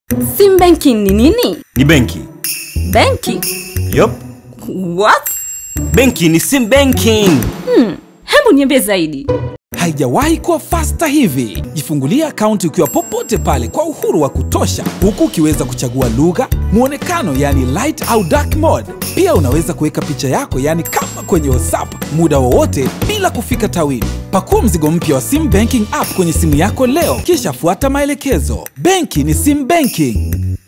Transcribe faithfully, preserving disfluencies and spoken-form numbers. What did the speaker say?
SimBanking ni nini? Ni benki. Benki? Yup. What? Benki ni SimBanking. Hmm, hebu niambie zaidi. Haijawahi kuwa faster hivi. Jifungulie akaunti ukiwa popote pale kwa uhuru wa kutosha, huku ukiweza kuchagua lugha, muonekano yani light au dark mode. Pia unaweza kuweka picha yako yani kama kwenye WhatsApp muda wowote bila kufika tawini. Pakua mzigo mpya wa SimBanking app kwenye simu yako leo, kisha fuata maelekezo. Benki ni SimBanking.